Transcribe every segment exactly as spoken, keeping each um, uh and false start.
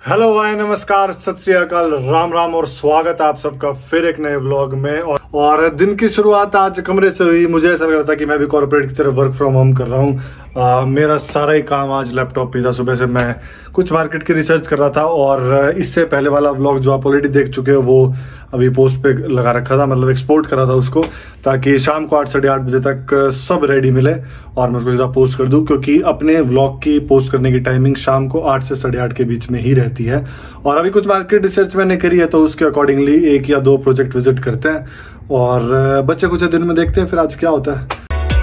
Hello hi नमस्कार सत श्री अकाल राम राम और स्वागत है आप सबका फिर एक नए व्लॉग में। और, और दिन की शुरुआत आज कमरे से हुई। मुझे ऐसा लग रहा था कि मैं भी कॉर्पोरेट की तरह वर्क फ्रॉम होम कर रहा हूँ। आ, मेरा सारा ही काम आज लैपटॉप पे था। सुबह से मैं कुछ मार्केट की रिसर्च कर रहा था और इससे पहले वाला व्लॉग जो आप ऑलरेडी देख चुके हो वो अभी पोस्ट पे लगा रखा था, मतलब एक्सपोर्ट करा था उसको, ताकि शाम को आठ साढ़े आठ बजे तक सब रेडी मिले और मैं उसको सीधा पोस्ट कर दूं, क्योंकि अपने व्लॉग की पोस्ट करने की टाइमिंग शाम को आठ से साढ़े आठ के बीच में ही रहती है। और अभी कुछ मार्केट रिसर्च मैंने करी है तो उसके अकॉर्डिंगली एक या दो प्रोजेक्ट विजिट करते हैं और बच्चे कुछ दिन में देखते हैं फिर आज क्या होता है।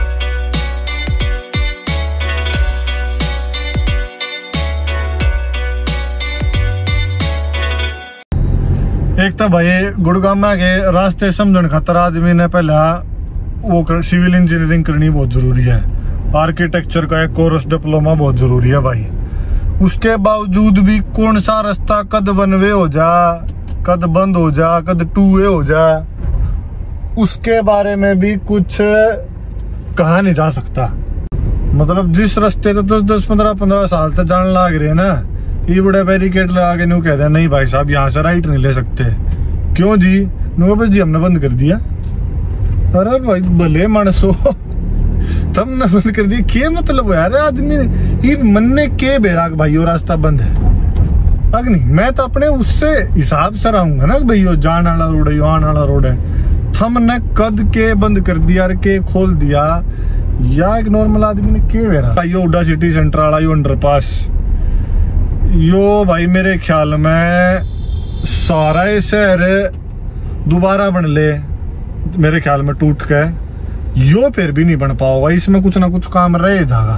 एक था भाई गुड़गाम के रास्ते समझण खातर आदमी ने पहला वो सिविल इंजीनियरिंग करनी बहुत जरूरी है। आर्किटेक्चर का एक कोर्स डिप्लोमा बहुत जरूरी है भाई। उसके बावजूद भी कौन सा रास्ता कद वन वे हो जा, कद बंद हो जा, कद टू वे हो जा, उसके बारे में भी कुछ कहा नहीं जा सकता। मतलब जिस रास्ते तो दस दस पंद्रह पंद्रह साल तक जान लाग रहे हैं ना, ये बड़ा बैरिकेड लगा के न्यू कहते हैं नहीं भाई साहब यहाँ से राइट नहीं ले सकते। क्यों जी? नो बस जी हमने बंद कर दिया। अरे भाई भले मानसो तुमने बंद कर दिया, क्या मतलब यार आदमी ये मन के बेराग भाई वो रास्ता बंद है। अग नहीं मैं तो अपने उससे हिसाब से रहूंगा ना भाई यो जान वाला रोड है, यो आने वाला रोड है। तुमने कद के बंद कर दिया के खोल दिया या एक नॉर्मल आदमी ने के बेरा यो उडा सिटी सेंटर वाला यो अंडरपास यो भाई मेरे ख्याल में सारा शहर दोबारा बन ले मेरे ख्याल में टूट के यो फिर भी नहीं बन पाओगा। इसमें कुछ ना कुछ काम रह जाएगा।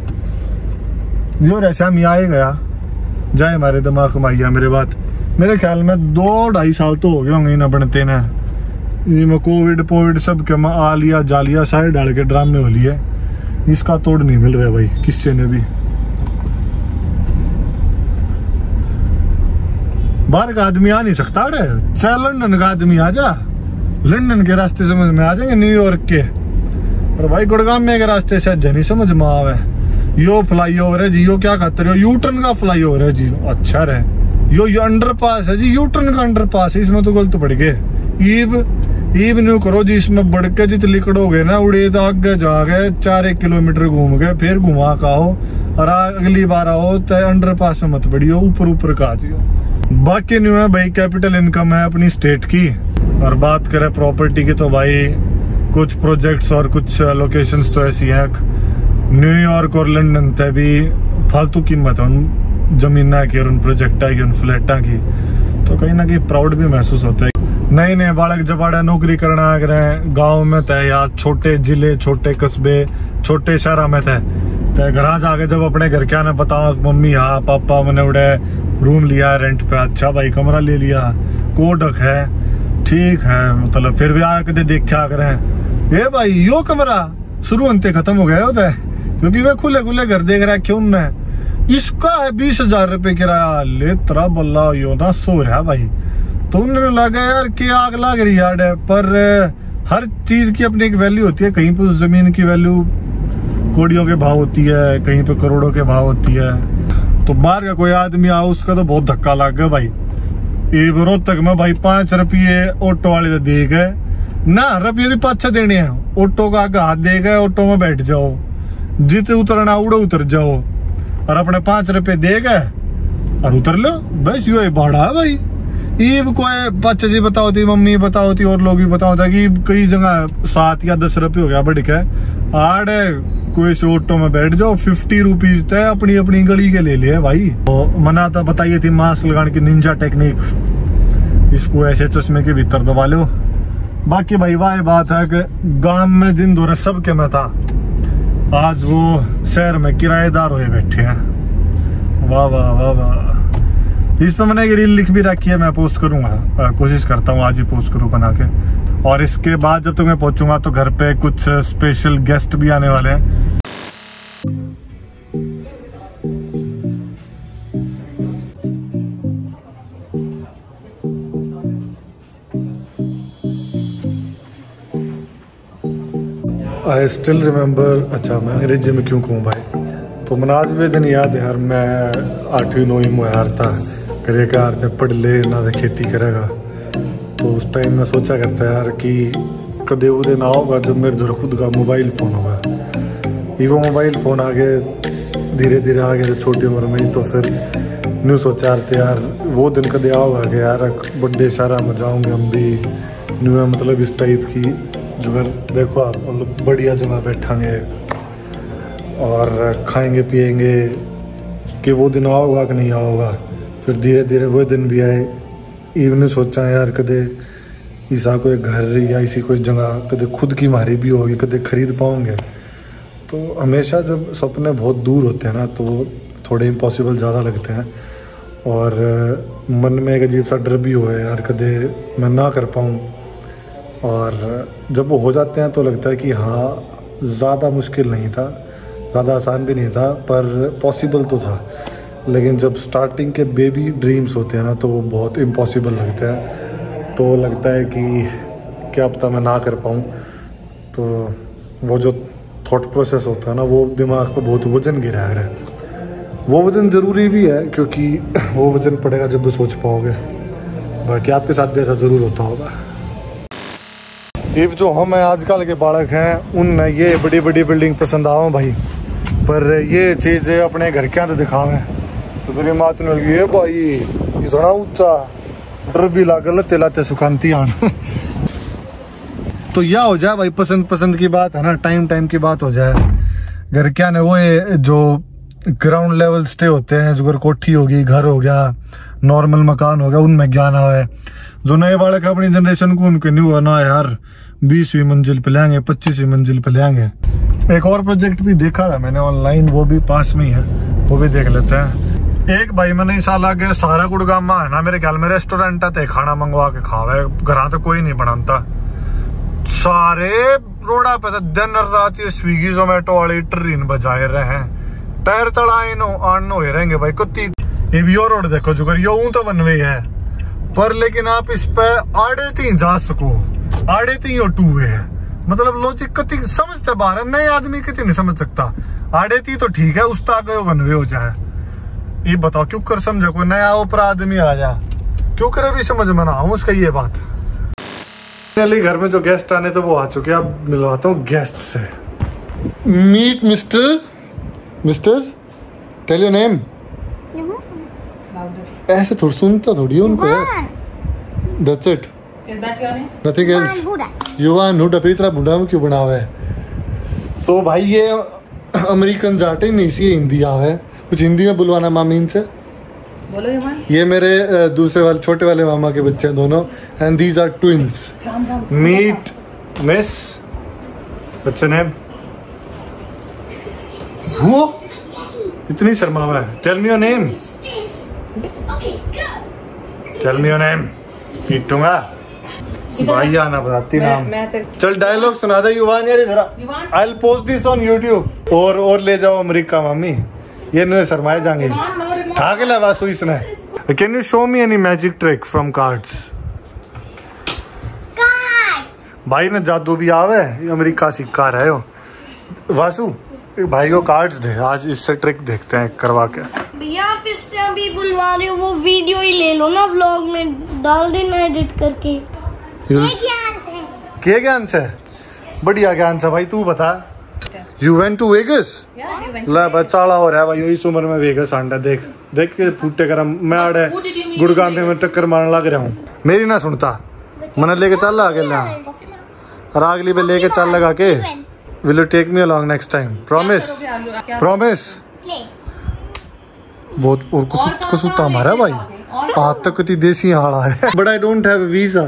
यो ऐसा मी आए गया जाए हमारे दिमाग में आइया मेरे बात। मेरे ख्याल में दो ढाई साल तो हो गए होंगे ना बनते ना। ये कोविड पोविड सब के आ लिया जा लिया सारे डाल के ड्रामे हो लिए। इसका तोड़ नहीं मिल रहा भाई किसी ने भी। बाहर का आदमी आ नहीं सकता रे, चाहे लंदन का आदमी आ जा, लंदन के रास्ते समझ में आ जाएंगे न्यूयॉर्क के। और भाई गुड़गाम के रास्ते से नहीं समझ में आवे। यो फ्लाई ओवर है जी, यो क्या खातर हो यू टर्न का फ्लाई ओवर है जी, अच्छा रहे। यो यो अंडरपास है जी, यू टर्न का अंडरपास है, इसमें तो गलत पड़ गए। ईब ईब न्यू करो जी, इसमें बढ़ के जित लिकड़ोगे ना उड़े तो आगे जागे चार एक किलोमीटर घूम गए फिर घुमा का हो और अगली बार आओ तो अंडरपास में मत बढ़ियो, ऊपर ऊपर का जियो। बाकी न्यू है भाई कैपिटल इनकम है अपनी स्टेट की। और बात करें प्रॉपर्टी की तो भाई कुछ प्रोजेक्ट्स और कुछ लोकेशंस तो ऐसी हैं न्यूयॉर्क और लंदन तक भी फालतू कीमत है उन जमीन की और उन प्रोजेक्टा की उन फ्लैटा की, तो कहीं ना कहीं प्राउड भी महसूस होता है। नए नए बालक जबाड़ा नौकरी करना आ गए गाँव में तय या छोटे जिले छोटे कस्बे छोटे शहर में तय तय घर जाके जब अपने घर क्या ना बताओ मम्मी हाँ पापा मैंने उड़े रूम लिया रेंट पे, अच्छा भाई कमरा ले लिया कोडक है ठीक है, मतलब फिर भी आके देखा करें ये भाई यो कमरा शुरू अंते खत्म हो गया होता है क्योंकि वे खुले खुले घर देख रहा है क्यों न इसका है बीस हजार रुपये किराया ले तरा बल्ला यो ना सो रहा भाई। तो उन्होंने लगा यार कि आग लग रही यार, पर हर चीज की अपनी एक वैल्यू होती है। कहीं पे उस जमीन की वैल्यू कोड़ियों के भाव होती है, कहीं पे करोड़ों के भाव होती है। तो बाहर का कोई आदमी आओ उसका तो बहुत धक्का लग गया भाई। एक रोहतक में भाई पांच रुपये ऑटो वाले दे गए ना, रुपये भी पाँच छह देने हैं। ऑटो का आगे हाथ दे गए, ऑटो में बैठ जाओ, जित उतरना उड़ो उतर जाओ और अपने पांच रुपये दे गए और उतर लो, बस यो भाड़ा है भाई। ये कोई बच्चे जी बताओ थी मम्मी बताओ थी और लोग भी बताओ था कि कई जगह सात या दस रुपये हो गया बढ़ के आठ कोई से ऑटो में बैठ जाओ फिफ्टी रुपीज तय अपनी अपनी गली के ले लिया भाई। तो मना तो बताइए थी मास्क लगाने की निंजा टेक्निक, इसको ऐसे चश्मे के भीतर दबा लो। बाकी भाई वाह बात है कि गांव में जिन दौरे सब के में था आज वो शहर में किराएदार हुए बैठे हैं। वाह वाह वाह वाह। इस पर मैंने एक रील लिख भी रखी है, मैं पोस्ट करूंगा, कोशिश करता हूँ आज ही पोस्ट करूँ बना के। और इसके बाद जब तक मैं पहुंचूंगा तो घर पे कुछ स्पेशल गेस्ट भी आने वाले हैं। आई स्टिल रिमेम्बर, अच्छा मैं अंग्रेजी में क्यों कहूँ भाई, तो मुझे आज भी दिन याद है यार, मैं आठवीं नौवीं में यार था करे का अर्थ पढ़ ले ना तो खेती करेगा। तो उस टाइम में सोचा करता है यार कि कदे वो दिन आओगा जब मेरे जो खुद का मोबाइल फ़ोन होगा। ये वो मोबाइल फ़ोन आगे धीरे धीरे आ गए छोटी उम्र में ही। तो फिर न्यू सोचा थे यार वो दिन कदे आओगा कि यार बड़े शहर में जाऊँगे हम भी न्यू है, मतलब इस टाइप की जो देखो आप मतलब बढ़िया जगह बैठांगे और खाएंगे पिएंगे कि वो दिन आओगा कि नहीं आओगा। फिर धीरे धीरे वो दिन भी आए। इवन सोचा यार कदे ऐसा कोई घर या ऐसी कोई जगह कदे खुद की मारी भी होगी, कदे खरीद पाओगे। तो हमेशा जब सपने बहुत दूर होते हैं ना तो थोड़े इम्पॉसिबल ज़्यादा लगते हैं और मन में एक अजीब सा डर भी हो है यार कदे मैं ना कर पाऊँ। और जब वो हो जाते हैं तो लगता है कि हाँ ज़्यादा मुश्किल नहीं था, ज़्यादा आसान भी नहीं था, पर पॉसिबल तो था। लेकिन जब स्टार्टिंग के बेबी ड्रीम्स होते हैं ना तो वो बहुत इम्पॉसिबल लगते हैं। तो लगता है कि क्या पता मैं ना कर पाऊँ। तो वो जो थॉट प्रोसेस होता है ना वो दिमाग पर बहुत वजन गिरा है। वो वजन ज़रूरी भी है क्योंकि वो वजन पड़ेगा जब भी सोच पाओगे। बाकी आपके साथ भी ऐसा ज़रूर होता होगा। ये जो हम आजकल के बालक हैं उन ये बड़ी बड़ी बिल्डिंग पसंद आओ भाई, पर ये चीज़ अपने घर के अंदर दिखावें तो मेरी मात ने ये भाई इतना ऊंचा डर भी लागल लाते लाते सुखांती आन। तो यह हो जाए भाई पसंद पसंद की बात है ना, टाइम टाइम की बात हो जाए। घर क्या ने वो ये जो ग्राउंड लेवल स्टे होते हैं, जो कोठी होगी, घर हो गया, नॉर्मल मकान हो गया, उनमें ज्ञान आवे। जो नए बालक अपनी जनरेशन को उनके नहीं हुआ ना यार बीसवीं मंजिल पे लेंगे, पच्चीसवीं मंजिल पे लेंगे। एक और प्रोजेक्ट भी देखा था मैंने ऑनलाइन, वो भी पास में ही है, वो भी देख लेते हैं। एक भाई मैंने साल आगे सारा गुड़गाम है ना मेरे ख्याल में रेस्टोरेंट है खाना मंगवा के खावे, घर तो कोई नहीं बनाता। सारे रोड़ा पे दिन रात ये स्विगी जोमेटो वाले ट्रेन बजाए रहे हैं, टायर चढ़ाए नो आन हो रहेंगे भाई कुत्ती। ये भी और रोड देखो जो यो तो बनवे है, पर लेकिन आप इस पे आड़े तीन जा सको, आड़े तीन टू वे है, मतलब लॉजिक कति समझते बाहर है, नए आदमी कितनी नहीं समझ सकता। आड़े थी तो ठीक है, उस तक बनवे हो जाए। ये बताओ क्यों कर समझे कोई नया ऊपर आदमी आ जा, क्यों करे भी समझ में ना आऊं उसका ये बात। घर में जो गेस्ट आने तो वो आ चुके हैं, अब मिलवाता हूँ गेस्ट से। Meet mister mister tell your name. ऐसे थोड़ी सुनता थोड़ी उनको यार। That's it. Is that your name? Nothing else. युवान हुडा फिर इतना बुढ़ा में क्यों बना हुआ है। तो भाई ये अमेरिकन जाटे नहीं सी हिंदी आवे, कुछ हिंदी में बुलवाना मामी इनसे। बोलो युवान। ये मेरे दूसरे वाले छोटे वाले मामा के बच्चे हैं दोनों, and these are twins. Meet miss बच्चे नेम वो इतनी शर्मा हुआ है। Tell me your name, tell me your name. पीटूंगा भाई आना बताती नाम। चल डायलॉग सुना दे युवान यार इधर। I will post this on YouTube. और और ले जाओ अमेरिका मामी, ये नुए शर्माए जाएंगे ठाक ले वासु इसने। Can you show me any magic trick from cards. भाई ने जादू भी आवे, अमेरिका सिक्का रहे हो। वासु भाई को कार्ड्स दे, आज इससे ट्रिक देखते हैं करवा के। भैया आप इससे अभी बुलवा रहे हो, वो वीडियो ही ले लो ना, व्लॉग में डाल देना एडिट करके। क्या ज्ञान से? बढ़िया ज्ञान से भाई, तू बता। You went to Vegas? ला बचाड़ा हो रहा है भाई, इस उम्र में वेगस आंडा देख देख के फूटे करम मैं आड़े गुड़गाम में मैं टक्कर मारने लग रहा हूँ। मेरी ना सुनता मना लेके चल आगे ला और अगली पे लेके चल लगा के। Will you take me along next time? Promise promise. बहुत और कुछ कुछ हमारा भाई आज तक कति देसी हाड़ा है। But I don't have visa.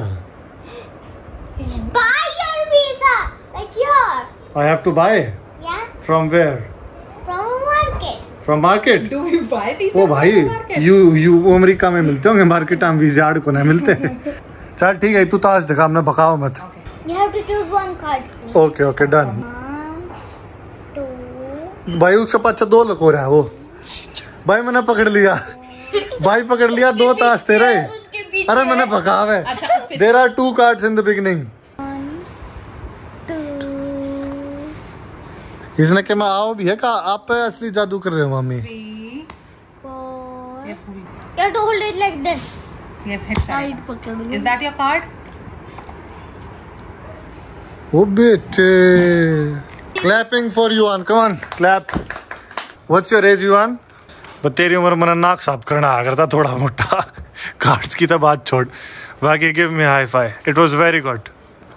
Buy your visa, like yours. I have to buy. Yeah. From where? From market. From market? Do you buy visa ओ भाई from market? You you America में मिलते होंगे मार्केट में, visa आड़ को नहीं मिलते। चल ठीक है, तू ताज दिखा, हमने भगाओ मत। You have to choose one card. Okay okay done. One, two. भाई उसके पास दो लग हो रहा है वो। भाई मैंने पकड़ लिया, भाई पकड़ लिया, दो ताश तेरे। अरे मैंने भगाव है। There are two cards in the beginning. इसने क्या मैं आओ भी है का आप पे असली जादू कर रहे हो मामी। Four. You have to hold it like this. ये hit Tight करेगा. पकड़ लो. Is that your card? ओ बेटे. Clapping for Yuan. Come on, clap. What's your age, Yuan? बस तेरी उम्र मना नाक साफ करना आ करता थोड़ा मोटा. कार्ड्स की तो बात छोड़. बाकी give me high five. It was very good.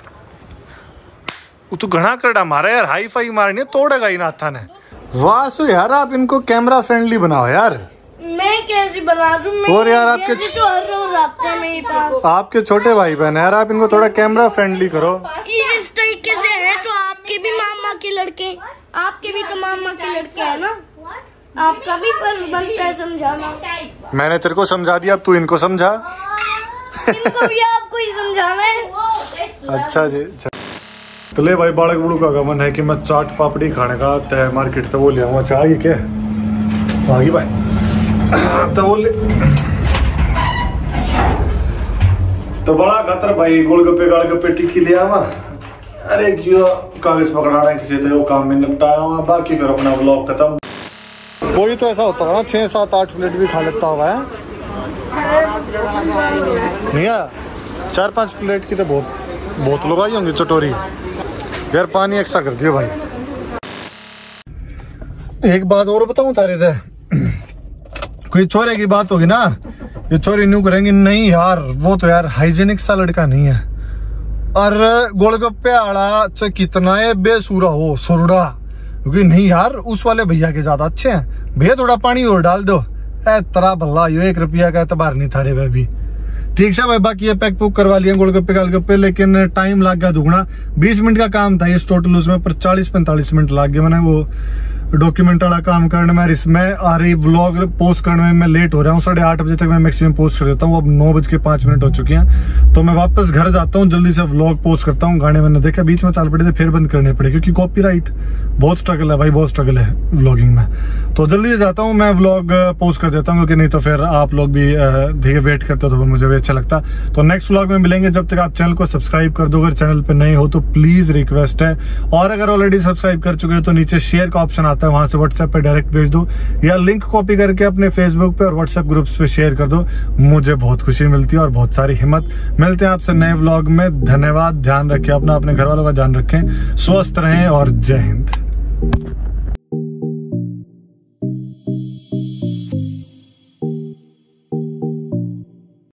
तू घना करड़ा मारा यार. हाई फाई मारनी है तोड़ेगा ही नाथा ने. वासु यार आप इनको कैमरा फ्रेंडली बनाओ यार. मैं कैसे बना दूं? मैं और यार आपके तो हर रोज आते हैं मेरे पास. आपके छोटे भाई बहन यार आप इनको थोड़ा कैमरा फ्रेंडली करो. इस तरीके से है तो आपके भी मामा के लड़के, आपके भी तो मामा के लड़के हैं ना. आपका भी फर्ज बनता है समझाना. मैंने तेरे को समझा दिया अब तू इनको समझा. इनको भी आपको ही समझाना है. अच्छा जी. अच्छा तो ले भाई बालक बुड़ू का मन है कि मैं चाट पापड़ी खाने का तय मार्केट तो वो ले आऊँगा. चाह क्या आगे भाई तो वो ले तो बड़ा खतर भाई गोलगप्पे गालगप्पे टिक्की ले आवा. अरे क्यों कागज पकड़ाना है किसी तो वो काम में निपटाया हुआ. बाकी फिर अपना व्लॉग खत्म. कोई तो ऐसा होता है ना छः सात आठ प्लेट भी खा लेता हुआ है. नहीं आया चार पांच प्लेट की तो बहुत बहुत लोग आई होंगी चटोरी. यार पानी एक्स्ट्रा कर दियो भाई. एक बात और बताऊं तारे थे. कोई चोरे की बात होगी ना ये चोरी न्यू करेंगे. नहीं यार वो तो यार हाइजेनिक सा लड़का नहीं है. और गोलगप्पे आड़ा चाहे कितना है बेसुरा हो सुरड़ा क्योंकि नहीं यार उस वाले भैया के ज्यादा अच्छे हैं. भैया थोड़ा पानी और डाल दो. ए तरा भल्ला यो एक रुपया का एतबार नहीं था रे भाई. ठीक है भाई बाकी ये पैक पुक करवा लिया गोलगप्पे गालगप्पे. लेकिन टाइम लग गया दुगना. बीस मिनट का काम था इस टोटल उसमें पर चालीस पैंतालीस मिनट लग गए. मैंने वो डॉक्यूमेंट वाला काम करने में इसमें आ रही व्लॉग पोस्ट करने में मैं लेट हो रहा हूँ. साढ़े आठ बजे तक मैं मैक्सिमम पोस्ट कर देता हूँ. अब नौ बज के पाँच मिनट हो चुके हैं तो मैं वापस घर जाता हूँ. जल्दी से व्लॉग पोस्ट करता हूँ. गाने मैंने देखा बीच में चाल पड़े थे फिर बंद करने पड़े क्योंकि कॉपीराइट बहुत स्ट्रगल है भाई. बहुत स्ट्रगल है व्लॉगिंग में. तो जल्दी से जाता हूँ मैं व्लॉग पोस्ट कर देता हूँ क्योंकि नहीं तो फिर आप लोग भी ठीक है वेट करते हो तो मुझे भी अच्छा लगता. तो नेक्स्ट व्लॉग में मिलेंगे. जब तक आप चैनल को सब्सक्राइब कर दो. अगर चैनल पे नए हो तो प्लीज रिक्वेस्ट है. और अगर ऑलरेडी सब्सक्राइब कर चुके हो तो नीचे शेयर का ऑप्शन आता है वहां से व्हाट्सएप पे डायरेक्ट भेज दो या लिंक कॉपी करके अपने फेसबुक पे और व्हाट्सएप ग्रुप्स पे शेयर कर दो. मुझे बहुत खुशी मिलती है और बहुत सारी हिम्मत. मिलते हैं आपसे नए व्लॉग में. धन्यवाद. ध्यान रखें अपना अपने घर वालों का ध्यान रखें. स्वस्थ रहें और जय हिंद.